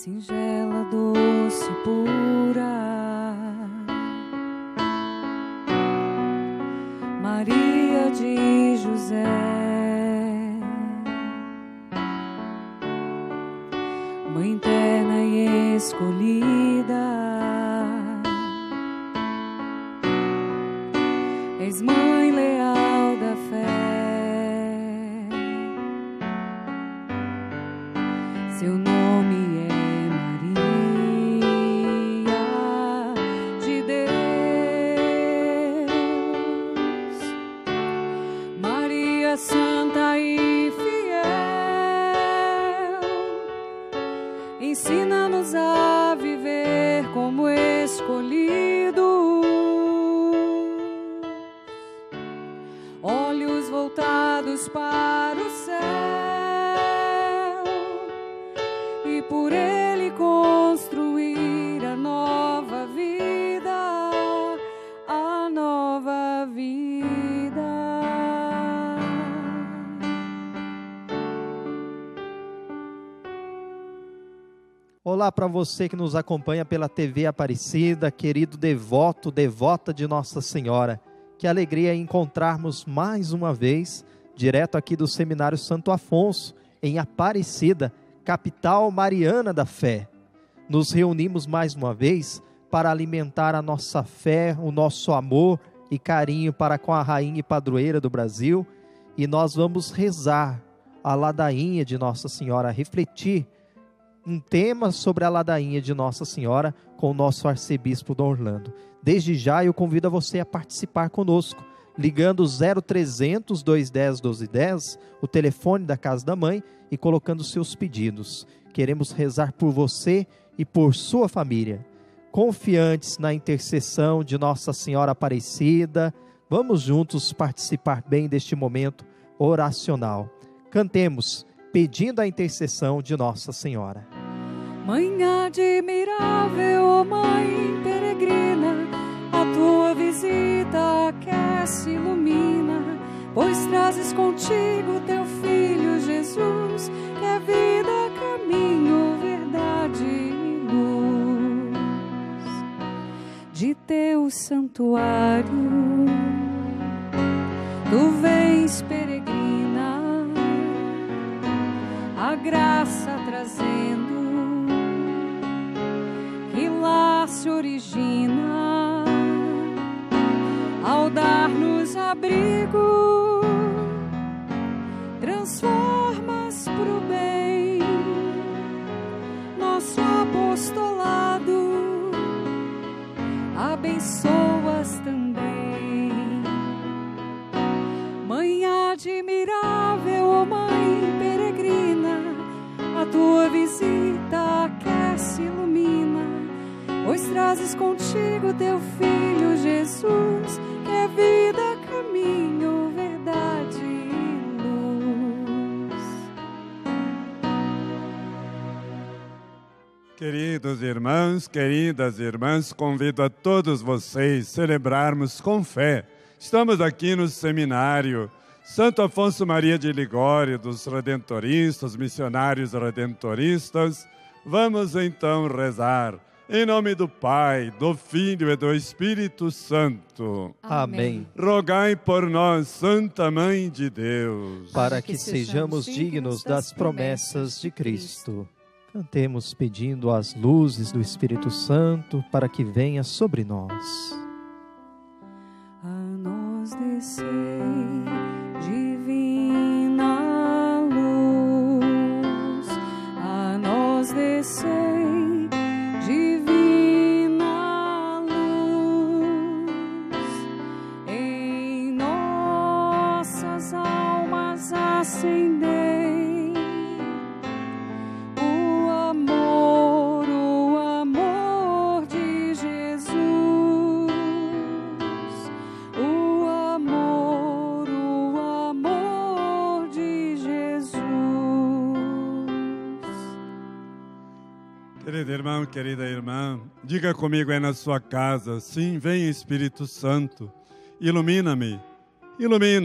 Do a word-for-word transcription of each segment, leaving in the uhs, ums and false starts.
singela, doce, pura, Maria de José, mãe terna e escolhida, és mãe leal da fé, seu nome é Maria de Deus, Maria santa e fiel, ensina-nos a viver como escolhidos, olhos voltados para o céu, e por ele construir a nova vida, a nova vida. Olá para você que nos acompanha pela T V Aparecida, querido devoto, devota de Nossa Senhora. Que alegria encontrarmos mais uma vez, direto aqui do Seminário Santo Afonso, em Aparecida, capital mariana da fé. Nos reunimos mais uma vez para alimentar a nossa fé, o nosso amor e carinho para com a rainha e padroeira do Brasil, e nós vamos rezar a ladainha de Nossa Senhora, refletir um tema sobre a ladainha de Nossa Senhora com o nosso arcebispo Dom Orlando. Desde já eu convido a você a participar conosco, ligando zero trezentos, dois um zero, doze dez, o telefone da Casa da Mãe, e colocando seus pedidos. Queremos rezar por você e por sua família. Confiantes na intercessão de Nossa Senhora Aparecida, vamos juntos participar bem deste momento oracional. Cantemos, pedindo a intercessão de Nossa Senhora. Mãe admirável, oh Mãe peregrina, a tua visita aquece e ilumina, pois trazes contigo teu Filho Jesus, que é vida, caminho, verdade e luz. De teu santuário tu vens peregrina, a graça trazendo, que lá se origina, ao dar-nos abrigo, transformas pro bem nosso apostolado, abençoas também. Mãe admirável, oh Mãe peregrina, a tua visita aquece e ilumina, pois trazes contigo teu Filho Jesus, que é vida, caminho, verdade e luz. Queridos irmãos, queridas irmãs, convido a todos vocês a celebrarmos com fé. Estamos aqui no seminário Santo Afonso Maria de Ligório, dos Redentoristas, missionários redentoristas. Vamos então rezar. Em nome do Pai, do Filho e do Espírito Santo. Amém. Rogai por nós, Santa Mãe de Deus, para que sejamos dignos das promessas de Cristo. Cantemos pedindo as luzes do Espírito Santo para que venha sobre nós. A nós descei, divina luz, a nós descei, divina luz, em nossas almas acendei o amor, o amor de Jesus, o amor, o amor de Jesus. Querido irmão, querida irmã, diga comigo aí na sua casa, sim, vem Espírito Santo, ilumina-me,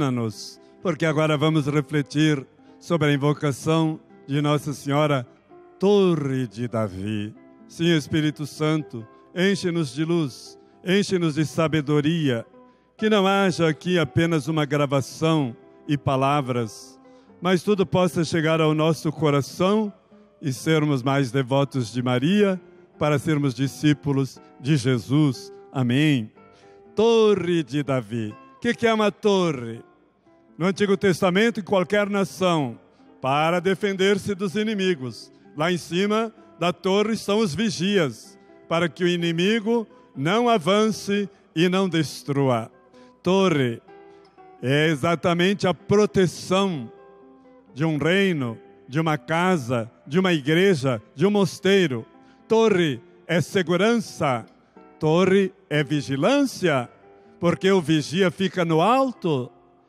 ilumina-nos, porque agora vamos refletir sobre a invocação de Nossa Senhora Torre de Davi. Sim, Espírito Santo, enche-nos de luz, enche-nos de sabedoria, que não haja aqui apenas uma gravação e palavras, mas tudo possa chegar ao nosso coração e sermos mais devotos de Maria, para sermos discípulos de Jesus. Amém. Torre de Davi. O que, que é uma torre? No Antigo Testamento, em qualquer nação, para defender-se dos inimigos. Lá em cima da torre são os vigias, para que o inimigo não avance e não destrua. Torre é exatamente a proteção de um reino, de uma casa, de uma igreja, de um mosteiro. Torre é segurança, torre é vigilância, porque o vigia fica no alto.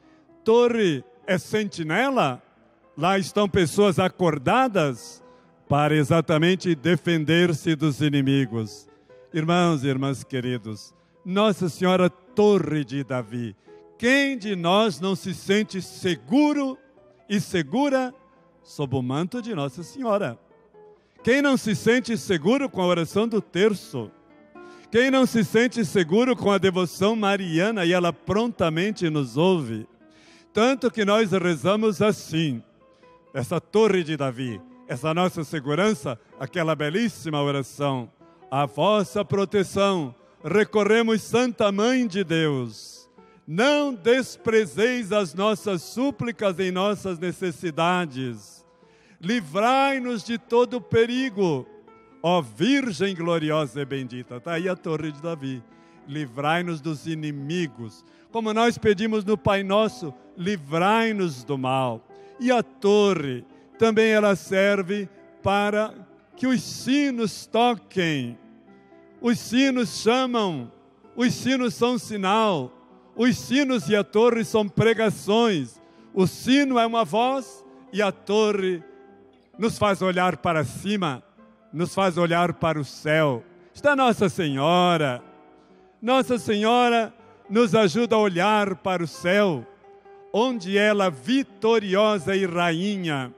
Torre é sentinela, lá estão pessoas acordadas para exatamente defender-se dos inimigos. Irmãos e irmãs queridos, Nossa Senhora Torre de Davi, quem de nós não se sente seguro e segura sob o manto de Nossa Senhora? Quem não se sente seguro com a oração do terço? Quem não se sente seguro com a devoção mariana e ela prontamente nos ouve? Tanto que nós rezamos assim, essa Torre de Davi, essa nossa segurança, aquela belíssima oração. A vossa proteção, recorremos, Santa Mãe de Deus. Não desprezeis as nossas súplicas em nossas necessidades. Livrai-nos de todo perigo, ó Virgem gloriosa e bendita. Está aí a Torre de Davi. Livrai-nos dos inimigos. Como nós pedimos no Pai Nosso, livrai-nos do mal. E a torre, também ela serve para que os sinos toquem. Os sinos chamam, os sinos são sinal. Os sinos e a torre são pregações. O sino é uma voz e a torre nos faz olhar para cima, nos faz olhar para o céu. Está Nossa Senhora. Nossa Senhora nos ajuda a olhar para o céu, onde ela, vitoriosa e rainha,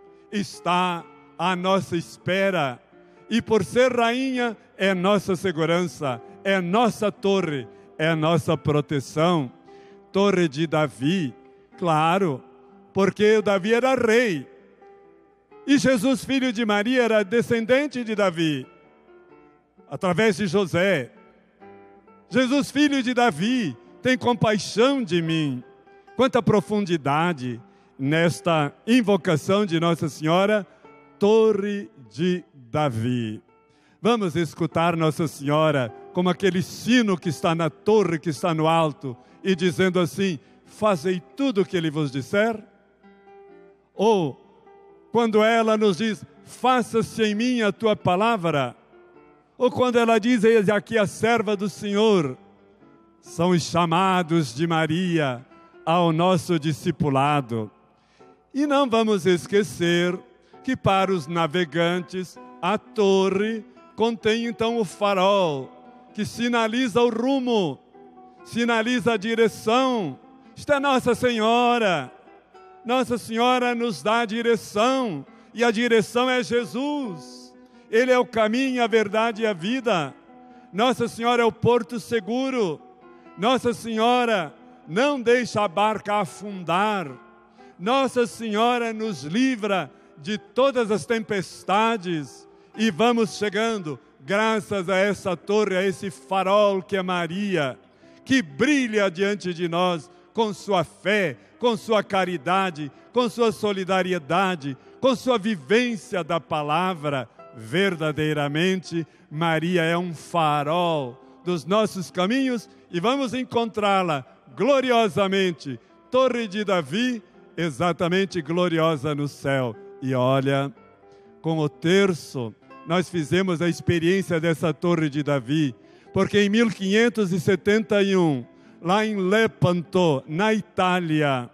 está à nossa espera. E por ser rainha, é nossa segurança, é nossa torre, é nossa proteção. Torre de Davi, claro, porque o Davi era rei. E Jesus, filho de Maria, era descendente de Davi, através de José. Jesus, filho de Davi, tem compaixão de mim. Quanta profundidade nesta invocação de Nossa Senhora, Torre de Davi. Vamos escutar Nossa Senhora como aquele sino que está na torre, que está no alto, e dizendo assim: fazei tudo o que Ele vos disser. Ou quando ela nos diz: faça-se em mim a tua palavra. Ou quando ela diz: eis aqui a serva do Senhor. São os chamados de Maria ao nosso discipulado. E não vamos esquecer que para os navegantes a torre contém então o farol, que sinaliza o rumo, sinaliza a direção. Está Nossa Senhora. Nossa Senhora nos dá a direção, e a direção é Jesus. Ele é o caminho, a verdade e a vida. Nossa Senhora é o porto seguro. Nossa Senhora não deixa a barca afundar. Nossa Senhora nos livra de todas as tempestades. E vamos chegando, graças a essa torre, a esse farol que é Maria, que brilha diante de nós com sua fé, com sua caridade, com sua solidariedade, com sua vivência da palavra. Verdadeiramente, Maria é um farol dos nossos caminhos e vamos encontrá-la gloriosamente, Torre de Davi, exatamente gloriosa no céu. E olha, com o terço, nós fizemos a experiência dessa Torre de Davi, porque em mil quinhentos e setenta e um, lá em Lepanto, na Itália,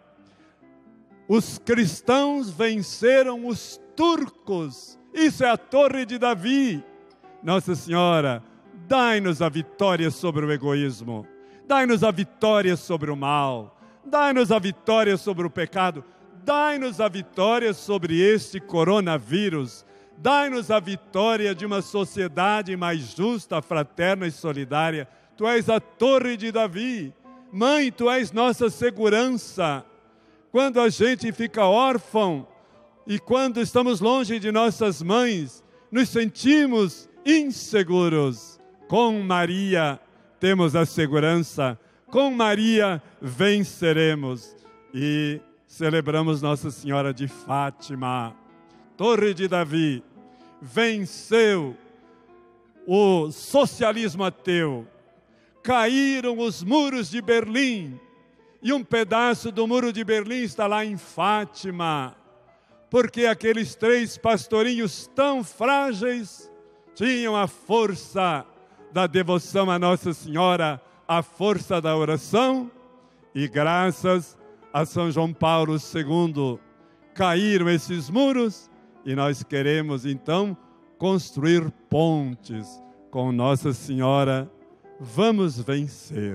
os cristãos venceram os turcos. Isso é a Torre de Davi. Nossa Senhora, dai-nos a vitória sobre o egoísmo, dai-nos a vitória sobre o mal, dai-nos a vitória sobre o pecado, dai-nos a vitória sobre este coronavírus, Dai-nos a vitória de uma sociedade mais justa, fraterna e solidária. Tu és a torre de Davi. Mãe, Tu és nossa segurança. Quando a gente fica órfão e quando estamos longe de nossas mães, nos sentimos inseguros. Com Maria temos a segurança. Com Maria venceremos. E celebramos Nossa Senhora de Fátima, Torre de Davi. Venceu o socialismo ateu. Caíram os muros de Berlim. E um pedaço do muro de Berlim está lá em Fátima. Porque aqueles três pastorinhos tão frágeis tinham a força da devoção a Nossa Senhora, a força da oração. E graças a São João Paulo segundo caíram esses muros. E nós queremos, então, construir pontes com Nossa Senhora. Vamos vencer.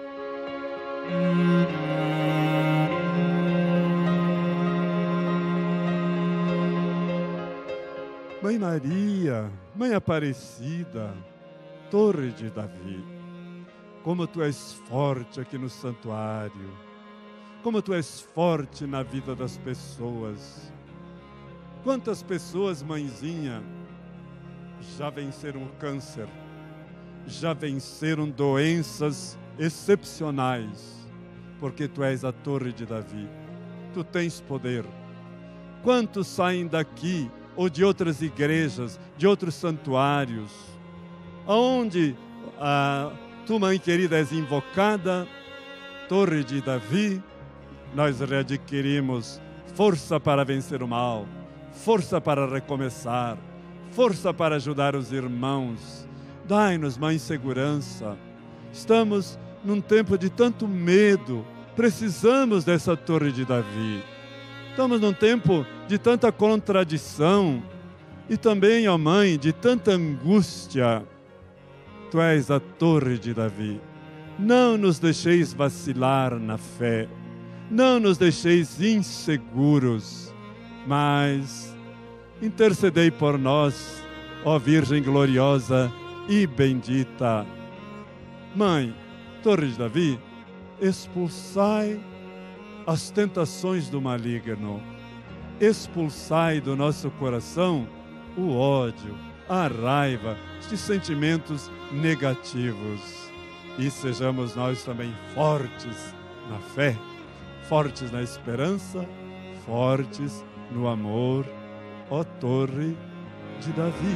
Mãe Maria, Mãe Aparecida, Torre de Davi, como Tu és forte aqui no santuário, como Tu és forte na vida das pessoas. Quantas pessoas, mãezinha, já venceram o câncer, já venceram doenças excepcionais, porque Tu és a Torre de Davi, Tu tens poder. Quantos saem daqui ou de outras igrejas, de outros santuários, aonde a Tu, Mãe querida, és invocada, Torre de Davi, nós readquirimos força para vencer o mal, força para recomeçar, força para ajudar os irmãos. Dai-nos, Mãe, segurança. Estamos num tempo de tanto medo, precisamos dessa Torre de Davi. Estamos num tempo de tanta contradição e também, ó Mãe, de tanta angústia. Tu és a Torre de Davi. Não nos deixeis vacilar na fé, não nos deixeis inseguros, mas intercedei por nós, ó Virgem gloriosa e bendita. Mãe, Torre de Davi, expulsai as tentações do maligno, expulsai do nosso coração o ódio, a raiva, estes sentimentos negativos, e sejamos nós também fortes na fé, fortes na esperança, fortes no amor, ó Torre de Davi.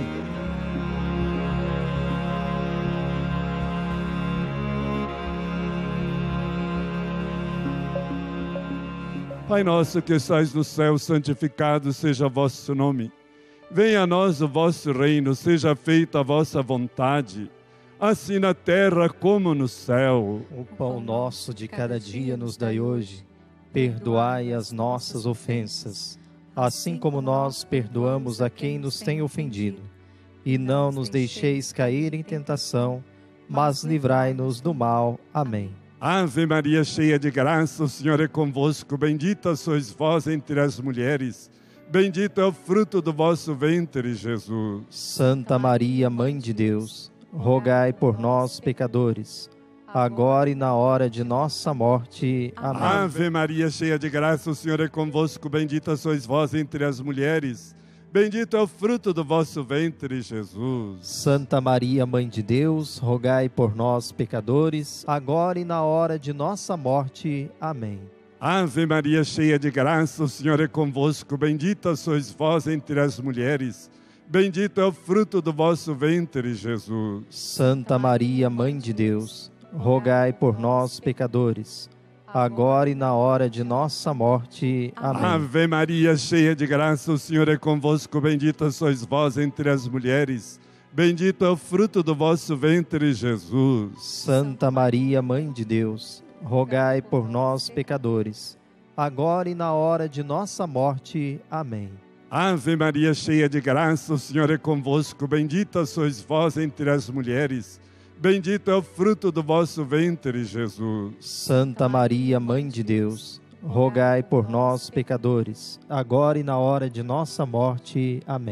Pai nosso que estais no céu, santificado seja o vosso nome. Venha a nós o vosso reino, seja feita a vossa vontade, assim na terra como no céu. O pão nosso de cada dia nos dai hoje. Perdoai as nossas ofensas, assim como nós perdoamos a quem nos tem ofendido. E não nos deixeis cair em tentação, mas livrai-nos do mal. Amém. Ave Maria, cheia de graça, o Senhor é convosco. Bendita sois vós entre as mulheres. Bendito é o fruto do vosso ventre, Jesus. Santa Maria, Mãe de Deus, rogai por nós, pecadores, agora e na hora de nossa morte. Amém. Ave Maria, cheia de graça, o Senhor é convosco. Bendita sois vós entre as mulheres. Bendito é o fruto do vosso ventre, Jesus. Santa Maria, Mãe de Deus, rogai por nós, pecadores, agora e na hora de nossa morte. Amém. Ave Maria, cheia de graça, o Senhor é convosco. Bendita sois vós entre as mulheres. Bendito é o fruto do vosso ventre, Jesus. Santa Maria, Mãe de Deus, rogai por nós, pecadores, agora e na hora de nossa morte. Amém. Ave Maria, cheia de graça, o Senhor é convosco. Bendita sois vós entre as mulheres. Bendito é o fruto do vosso ventre, Jesus. Santa Maria, Mãe de Deus, rogai por nós, pecadores, agora e na hora de nossa morte. Amém. Ave Maria, cheia de graça, o Senhor é convosco. Bendita sois vós entre as mulheres. Bendito é o fruto do vosso ventre, Jesus. Santa Maria, Mãe de Deus, rogai por nós, pecadores, agora e na hora de nossa morte. Amém.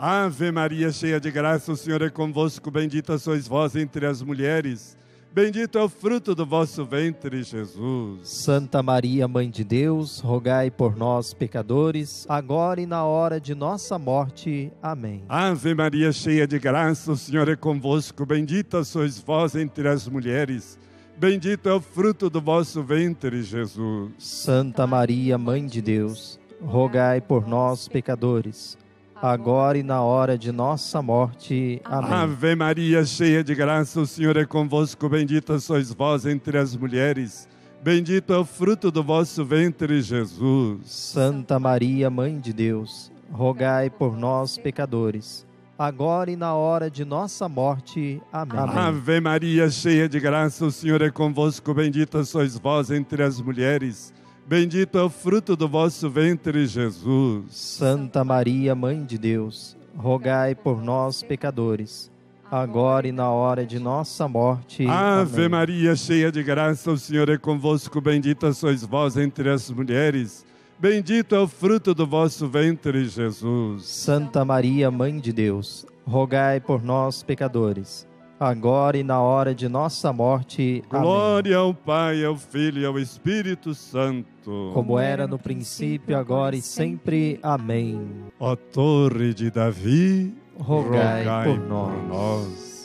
Ave Maria, cheia de graça, o Senhor é convosco. Bendita sois vós entre as mulheres. Bendito é o fruto do vosso ventre, Jesus. Santa Maria, Mãe de Deus, rogai por nós, pecadores, agora e na hora de nossa morte. Amém. Ave Maria, cheia de graça, o Senhor é convosco. Bendita sois vós entre as mulheres. Bendito é o fruto do vosso ventre, Jesus. Santa Maria, Mãe de Deus, rogai por nós, pecadores, agora e na hora de nossa morte. Amém. Ave Maria, cheia de graça, o Senhor é convosco. Bendita sois vós entre as mulheres. Bendito é o fruto do vosso ventre, Jesus. Santa Maria, Mãe de Deus, rogai por nós, pecadores, agora e na hora de nossa morte. Amém. Ave Maria, cheia de graça, o Senhor é convosco. Bendita sois vós entre as mulheres. Bendito é o fruto do vosso ventre, Jesus. Santa Maria, Mãe de Deus, rogai por nós, pecadores, agora e na hora de nossa morte. Ave Amém. Maria, cheia de graça, o Senhor é convosco. Bendita sois vós entre as mulheres. Bendito é o fruto do vosso ventre, Jesus. Santa Maria, Mãe de Deus, rogai por nós, pecadores, agora e na hora de nossa morte. Amém. Glória ao Pai, ao Filho e ao Espírito Santo. Como era no princípio, agora e sempre. Amém. Ó Torre de Davi, Rogai, rogai por, por nós. nós.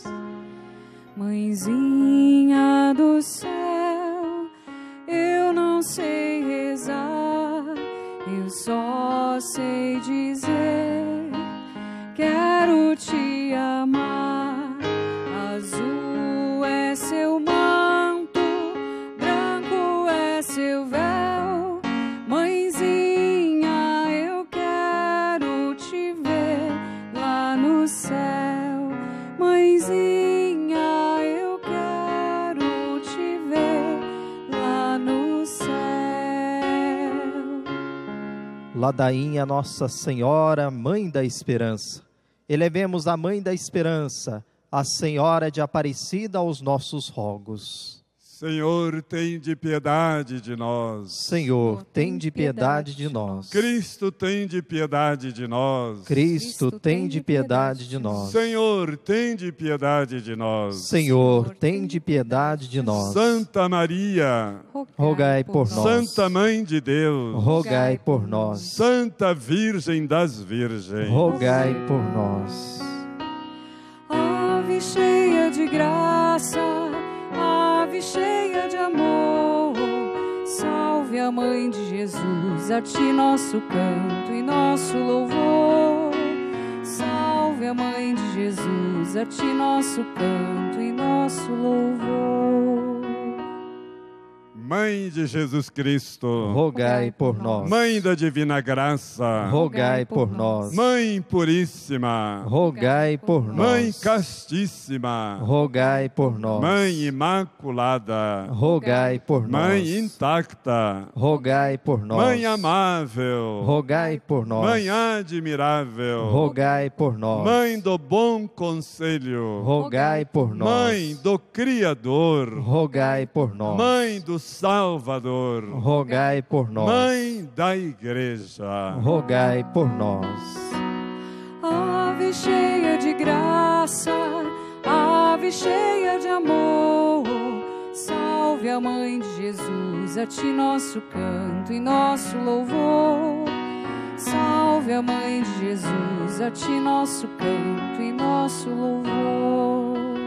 Mãezinha do céu, eu não sei rezar, eu só sei dizer, quero te amar. Azul é seu manto, branco é seu véu, mãezinha, eu quero te ver lá no céu. Mãezinha, eu quero te ver lá no céu. Ladainha Nossa Senhora, Mãe da Esperança. Elevemos a Mãe da Esperança, a Senhora de Aparecida, aos nossos rogos. Senhor, tem de piedade de nós. Senhor, tem de piedade de nós. Cristo, tem de piedade de nós. Cristo, tem de piedade de nós. Senhor, tem de piedade de nós. Senhor, tem de piedade de nós. Santa Maria, rogai por nós. Santa Mãe de Deus, rogai por nós. Santa Virgem das Virgens, rogai por nós. Ave cheia de graça, ave cheia de amor, salve a Mãe de Jesus, a ti nosso canto e nosso louvor. Salve a Mãe de Jesus, a ti nosso canto e nosso louvor. Mãe de Jesus Cristo, rogai por nós. Mãe da Divina Graça, rogai por nós. Mãe Puríssima, rogai por nós. Mãe Castíssima, rogai por nós. Mãe Imaculada, rogai por nós. Mãe Intacta, rogai por nós. Mãe Amável, rogai por nós. Mãe Admirável, rogai por nós. Mãe do Bom Conselho, rogai por nós. Mãe do Criador, rogai por nós. Mãe do Salvador, rogai por nós. Mãe da Igreja, rogai por nós. Ave cheia de graça, ave cheia de amor, salve a Mãe de Jesus, a ti nosso canto e nosso louvor. Salve a Mãe de Jesus, a ti nosso canto e nosso louvor.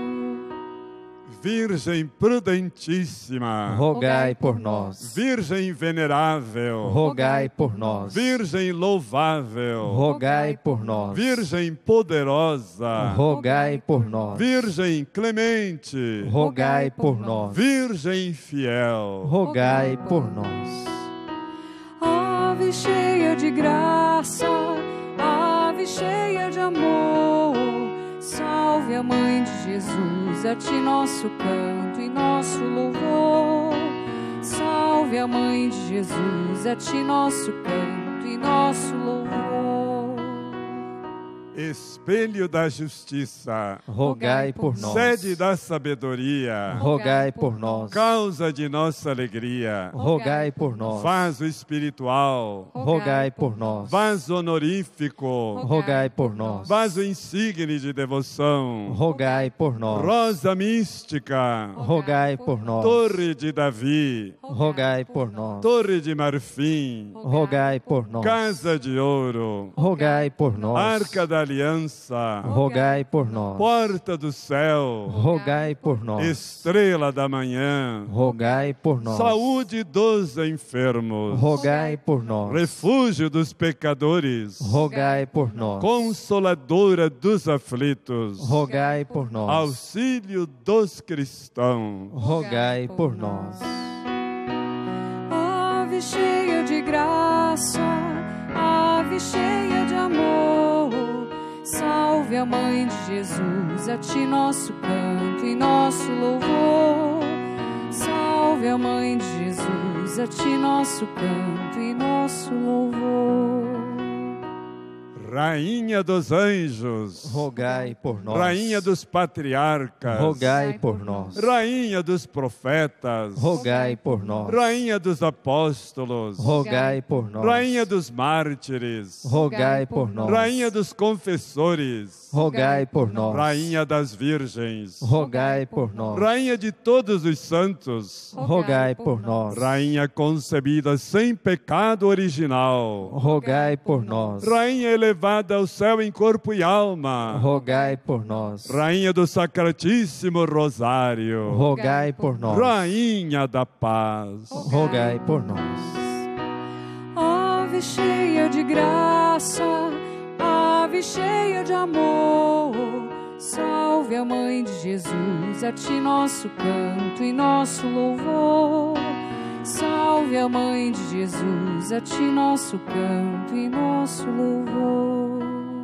Virgem prudentíssima, rogai por nós. Virgem venerável, rogai por nós. Virgem louvável, rogai por nós. Virgem poderosa, rogai por nós. Virgem clemente, rogai por nós. Virgem fiel, rogai por nós. Ave cheia de graça, ave cheia de amor, salve a Mãe de Jesus, a ti nosso canto e nosso louvor. Salve a Mãe de Jesus, a ti nosso canto e nosso louvor. Espelho da justiça, rogai por nós. Sede da sabedoria, rogai por nós. Causa de nossa alegria, rogai por nós. Vaso espiritual, rogai por nós. Vaso honorífico, rogai por nós. Vaso insigne de devoção, rogai por nós. Rosa mística, rogai por nós. Torre de Davi, rogai por nós. Torre de marfim, rogai por nós. Casa de ouro, rogai por nós. Arca da aliança, rogai por nós. Porta do céu, rogai por nós. Estrela da manhã, rogai por nós. Saúde dos enfermos, rogai por nós. Refúgio dos pecadores, rogai por nós. Consoladora dos aflitos, rogai por nós. Auxílio dos cristãos, rogai por nós. Ave cheia de graça, ave cheia de amor, salve a Mãe de Jesus, a ti nosso canto e nosso louvor. Salve a Mãe de Jesus, a ti nosso canto e nosso louvor. Rainha dos anjos, rogai por nós. Rainha dos patriarcas, rogai por nós. Rainha dos profetas, rogai por nós. Rainha dos apóstolos, rogai por nós. Rainha dos mártires, rogai por nós. Rainha dos confessores, rogai por nós. Rainha das virgens, rogai por nós. Rainha de todos os santos, rogai por nós. Rainha concebida sem pecado original, rogai por nós. Rainha elevada ao céu em corpo e alma, rogai por nós. Rainha do Sacratíssimo Rosário, rogai por nós. Rainha da paz, rogai por nós. Ave cheia de graça, ave cheia de amor, salve a Mãe de Jesus, a ti nosso canto e nosso louvor. Salve a Mãe de Jesus, a ti nosso canto e nosso louvor.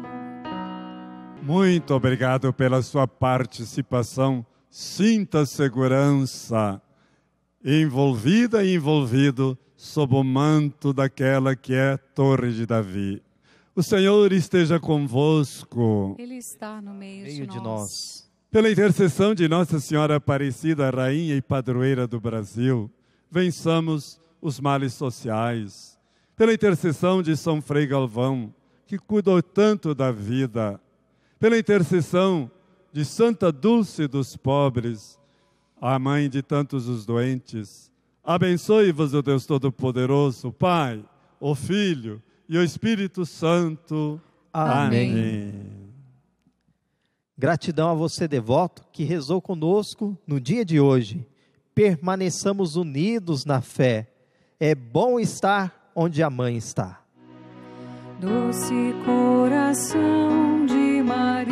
Muito obrigado pela sua participação. Sinta segurança, envolvida e envolvido sob o manto daquela que é Torre de Davi. O Senhor esteja convosco. Ele está no meio, meio de, de nós. nós. Pela intercessão de Nossa Senhora Aparecida, Rainha e Padroeira do Brasil, vençamos os males sociais. Pela intercessão de São Frei Galvão, que cuidou tanto da vida. Pela intercessão de Santa Dulce dos pobres, a mãe de tantos os doentes. Abençoe-vos o Deus Todo-Poderoso, Pai, o Filho e o Espírito Santo. Amém. Amém. Gratidão a você, devoto, que rezou conosco no dia de hoje. Permaneçamos unidos na fé. É bom estar onde a mãe está. Doce coração de Maria,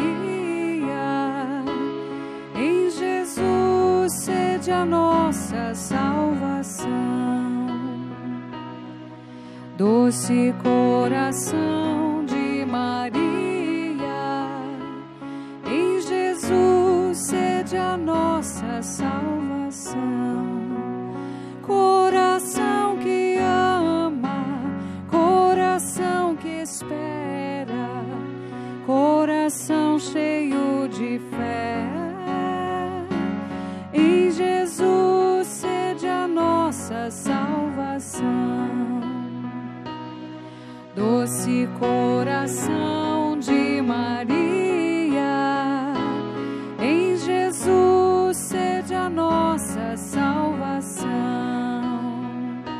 em Jesus sede a nossa salvação. Doce coração de Maria, em Jesus sede a nossa salvação. Coração que ama, coração que espera, coração cheio de fé, em Jesus sede a nossa salvação. Doce coração de Maria,